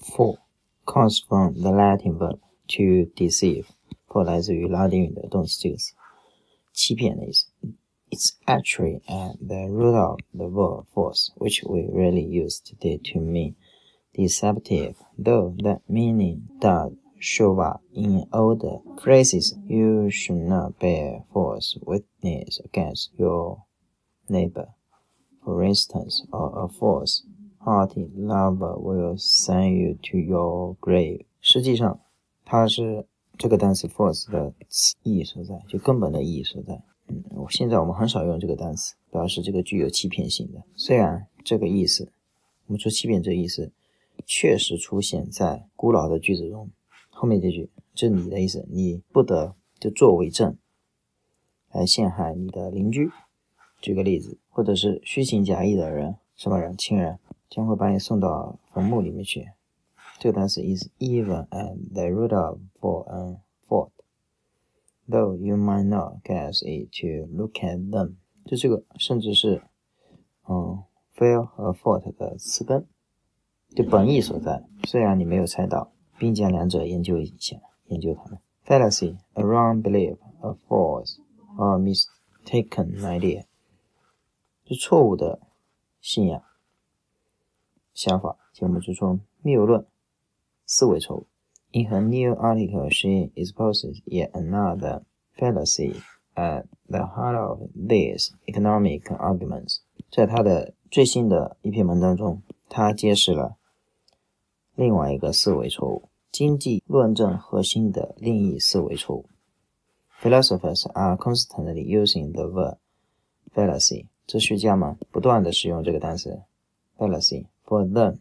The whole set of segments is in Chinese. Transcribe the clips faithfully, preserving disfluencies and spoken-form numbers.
For comes from the Latin verb to deceive. For 来自于拉丁语的动词这个词，欺骗的意思。It's actually at the root of the word false, which we rarely use today to mean deceptive, though that meaning does show up in older phrases. You should not bear false witness against your neighbor, for instance, or a false-hearted lover will send you to your grave. 实际上，它是这个单词 false 的意义所在，就根本的意义所在。嗯，现在我们很少用这个单词表示这个具有欺骗性的。虽然这个意思，我们说欺骗这个意思确实出现在古老的句子中。后面这句，这是你的意思，你不得就作伪证来陷害你的邻居。举个例子，或者是虚情假意的人，什么人？亲人将会把你送到坟墓里面去。这个单词 is even at the root of for and fault, though you might not guess it to look at them. 就这个甚至是嗯 fail 和 fault 的词根，就本意所在，虽然你没有猜到，并将两者研究一下，研究它们。Fallacy, a wrong belief, a false or mistaken idea. 就错误的信仰、想法，节目之中谬论、思维错误。In her new article, she exposes yet another fallacy at the heart of these economic arguments. 在她的最新的一篇文章中，她揭示了另外一个思维错误，经济论证核心的另一思维错误。Philosophers are constantly using the word fallacy. 哲学家们不断地使用这个单词 fallacy. For them,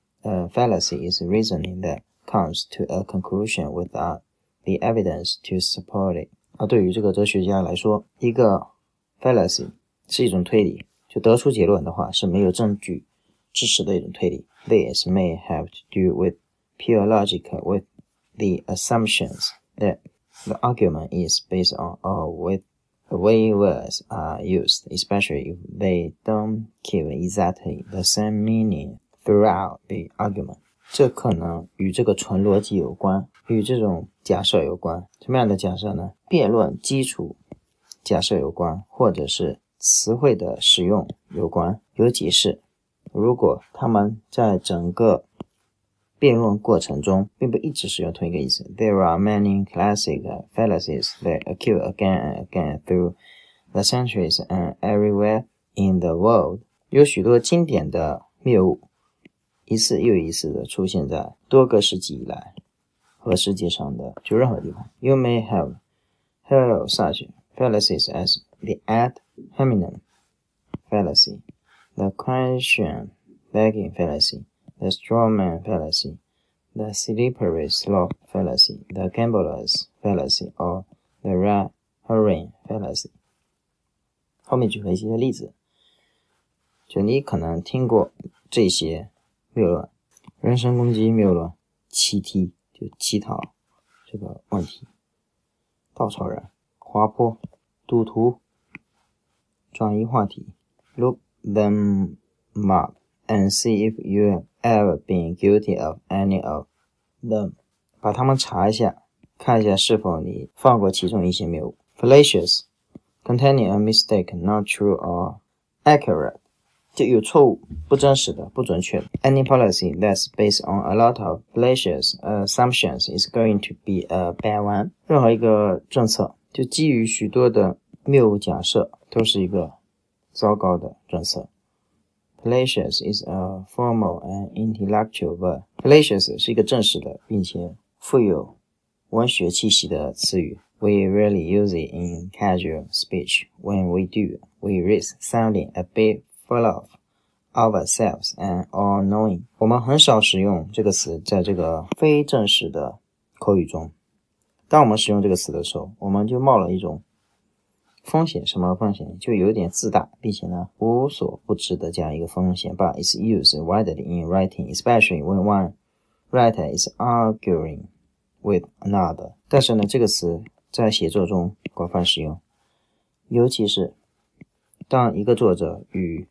a fallacy is reasoning that comes to a conclusion without the evidence to support it. 而对于这个哲学家来说，一个 fallacy 是一种推理，就得出结论的话是没有证据支持的一种推理。This may have to do with pure logic, with the assumptions that the argument is based on or with the way words are used, especially if they don't keep exactly the same meaning throughout the argument. 这可能与这个纯逻辑有关，与这种假设有关。什么样的假设呢？辩论基础假设有关，或者是词汇的使用有关。有解释，如果他们在整个辩论过程中并不一直使用同一个意思。There are many classic fallacies that occur again and again through the centuries and everywhere in the world. 有许多经典的谬误一次又一次的出现在多个世纪以来和世界上的就任何地方。You may have heard of such fallacies as the ad hominem fallacy, the question begging fallacy, the straw man fallacy, the slippery slope fallacy, the gambler's fallacy, or the red herring fallacy. 后面举了一些例子，就你可能听过这些谬论：人身攻击谬论、欺踢就乞讨这个问题、稻草人、滑坡、赌徒、转移话题。Look them up and see if you have ever been guilty of any of them. 把它们查一下，看一下是否你犯过其中一些谬误。Fallacious, containing a mistake not true or accurate. 就有错误、不真实的、不准确的。Any policy that's based on a lot of fallacious assumptions is going to be a bad one. 任何一个政策就基于许多的谬误假设，都是一个糟糕的政策。Fallacious is a formal and intellectual verb. Fallacious 是一个正式的并且富有文学气息的词语。We rarely use it in casual speech. When we do, we risk sounding a bit full of ourselves and all-knowing. 我们很少使用这个词在这个非正式的口语中。当我们使用这个词的时候，我们就冒了一种风险。什么风险？就有点自大，并且呢无所不知的这样一个风险。But it's used widely in writing, especially when one writer is arguing with another. 但是呢，这个词在写作中广泛使用，尤其是当一个作者与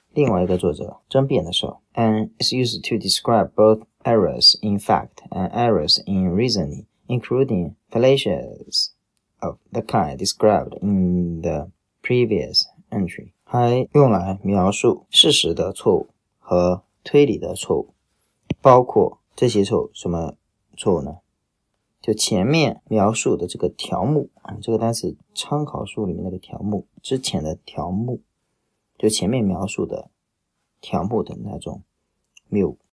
另外一个作者争辩的时候 ，and is used to describe both errors in fact and errors in reasoning, including fallacious of the kind described in the previous entry， 还用来描述事实的错误和推理的错误，包括这些错误，什么错误呢？就前面描述的这个条目啊，这个单词参考书里面那个条目之前的条目，就前面描述的条目的那种谬误。